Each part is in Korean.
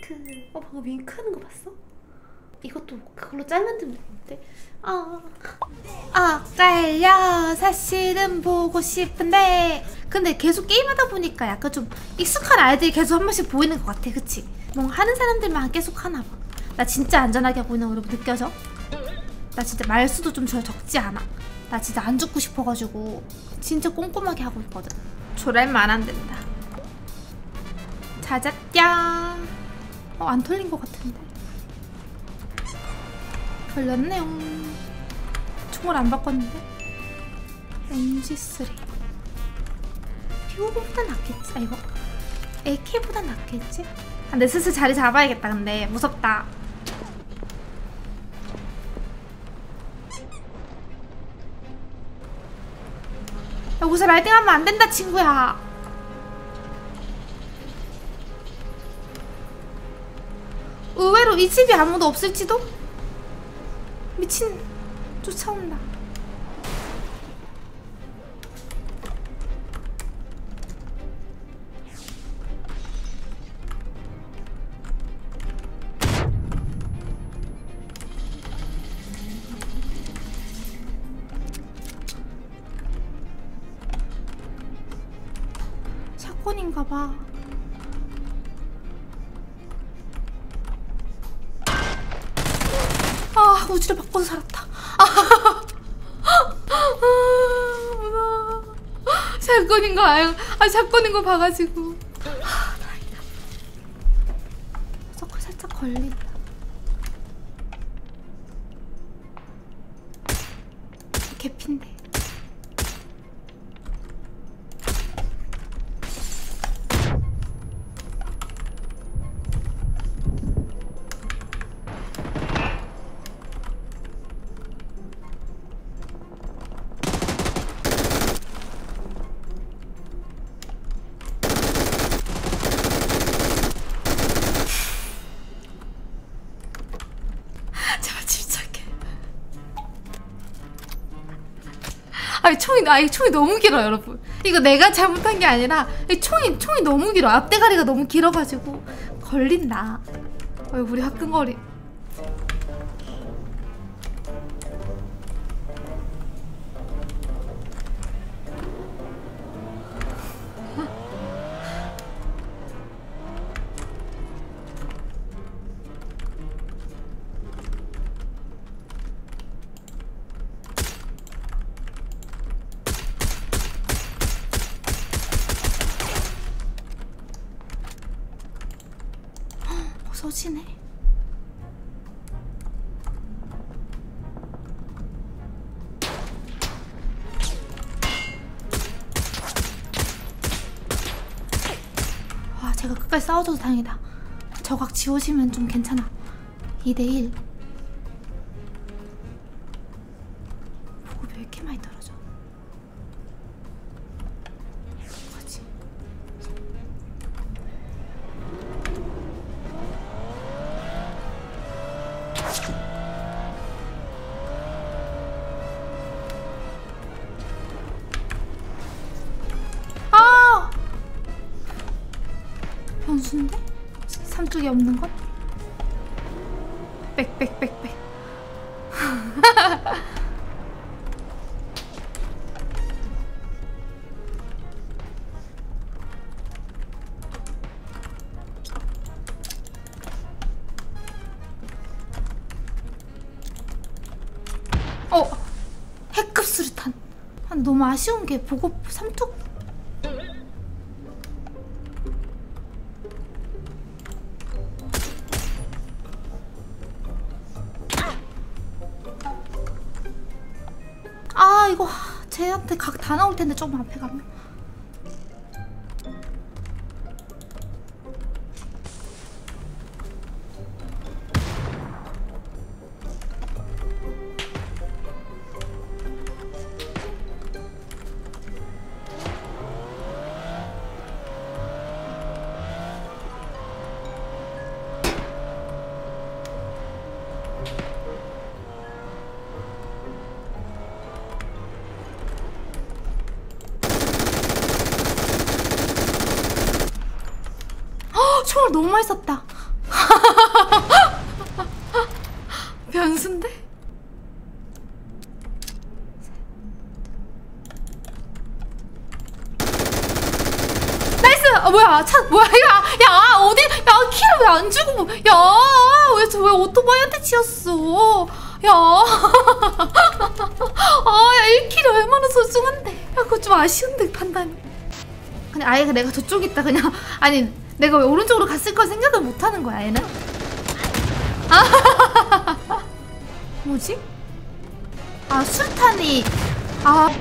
윙크. 방금 윙크하는 거 봤어? 이것도 그걸로 짤 만들면 되는데. 깔려. 사실은 보고 싶은데. 근데 계속 게임하다 보니까 약간 좀 익숙한 아이들이 계속 한 번씩 보이는 것 같아. 그치? 뭔가 하는 사람들만 계속 하나 봐. 나 진짜 안전하게 하고 있는 거 여러분 느껴져? 나 진짜 말수도 좀 적지 않아. 나 진짜 안 죽고 싶어가지고 진짜 꼼꼼하게 하고 있거든. 조랄만 안 된다. 찾았야. 안 털린 것 같은데. 걸렸네요. 총을 안 바꿨는데. MG3 듀오보단 낫겠지? 이거 AK보단 낫겠지? 근데 슬슬 자리 잡아야겠다. 근데 무섭다. 여기서 라이딩하면 안 된다 친구야. 의외로 이 집이 아무도 없을지도? 미친. 쫓아온다. 샷건인가봐. 우주를 바꿔서 살았다. 무서워. 샷건인 거 샷건인 거 봐가지고. 다행이다. 서클 살짝 걸린다. 개핀데. 총이 너무 길어 여러분. 이거 내가 잘못한 게 아니라 총이 너무 길어. 앞대가리가 너무 길어가지고 걸린다. 우리 화끈거리. 서지네. 와, 제가 끝까지 싸워줘서 다행이다. 저각 지워지면 좀 괜찮아. 2대1. 보급이 왜 이렇게 많이 떨어져? 뭐지? 변수인데? 삼뚝이 없는 것? 빽빽빽빽. 핵급 수류탄. 너무 아쉬운 게 보급 삼뚝? 이거 쟤한테 각 다 나올 텐데 좀 앞에 가면. 총을 너무 많이 썼다. 변수인데? 나이스! 아 뭐야 차 뭐야 야 어디 야 키를 왜 안 주고 야왜 오토바이한테 치였어 야 아 야 1킬이 얼마나 소중한데 야 그거 좀 아쉬운데 판단이 근데 아예 내가 저쪽 있다 그냥 아니 내가 왜 오른쪽으로 갔을 걸 생각을 못하는 거야 얘는 아 뭐지? 아 술탄이 아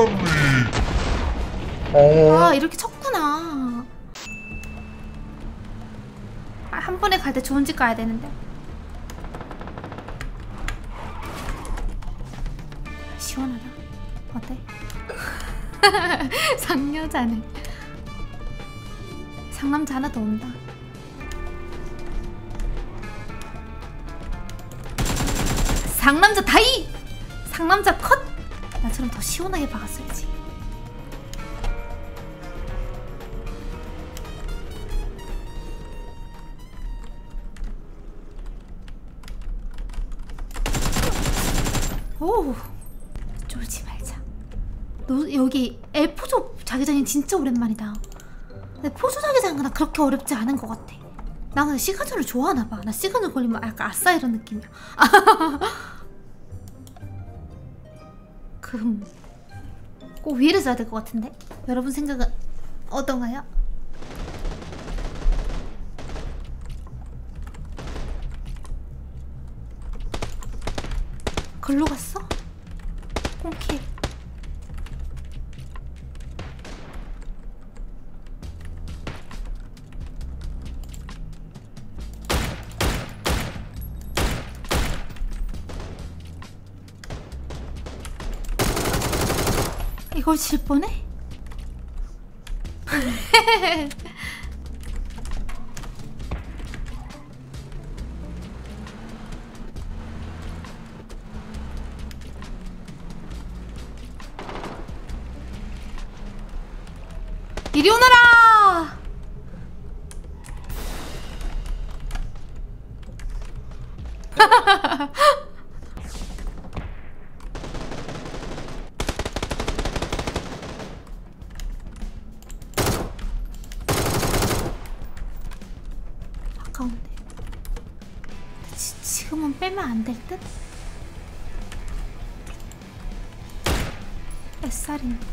이렇게 쳤구나 아, 한 번에 갈 때 좋은 집 가야 되는데 시원하다 어때? 상여자네 상남자 하나 더 온다 상남자 다이! 상남자 컷! 나처럼 더 시원하게 박았어야지 오 쫄지 말자 너 여기 포조 자기장이 진짜 오랜만이다 근데 포조 자기장은 나 그렇게 어렵지 않은 것 같아 나 근데 시간절을 좋아하나봐 나 시간절 걸리면 약간 아싸 이런 느낌이야 그럼 꼭 위를 써야 될 것 같은데? 여러분 생각은 어떤가요? 글로 갔어? 꽁킬 이걸 질 뻔해? 이리 오너라! 아까운데 지금은 빼면 안 될 듯? SR인데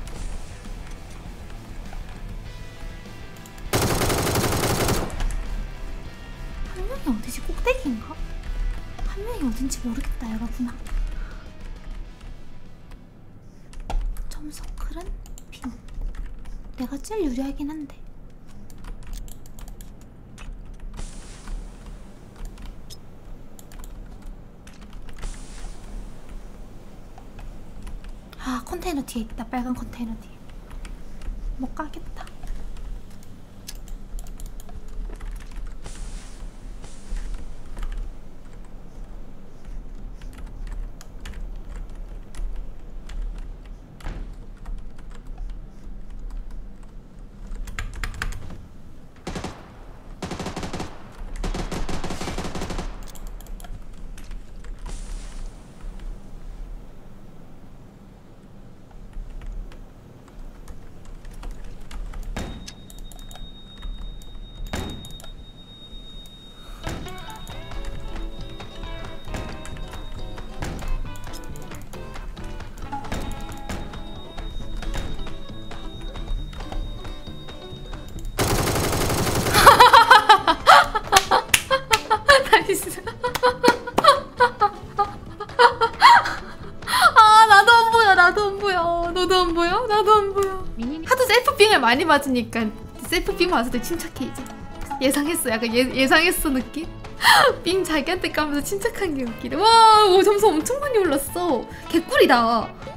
한 명이 어디지? 꼭대기인가? 한 명이 어딘지 모르겠다 여러분아 점서클은 빈 내가 제일 유리하긴 한데 아 컨테이너 뒤에 있다 빨간 컨테이너 뒤에 못 가겠다 나이스 아 나도 안 보여 나도 안 보여 너도 안 보여? 나도 안 보여 하도 셀프빙을 많이 맞으니까 셀프빙 맞을 때 침착해 이제 예상했어 약간 예상했어 느낌? 빙 자기한테 까면서 침착한 게 웃기네 와 점수 엄청 많이 올랐어 개꿀이다